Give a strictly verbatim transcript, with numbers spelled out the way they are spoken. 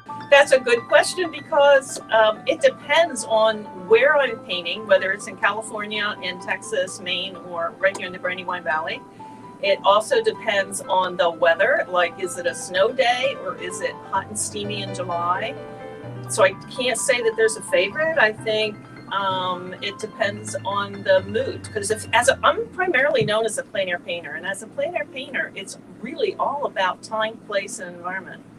That's a good question because um, it depends on where I'm painting, whether it's in California, in Texas, Maine, or right here in the Brandywine Valley. It also depends on the weather, like is it a snow day or is it hot and steamy in July? So I can't say that there's a favorite. I think um, it depends on the mood, because if as a, I'm primarily known as a plein air painter, and as a plein air painter, it's really all about time, place, and environment.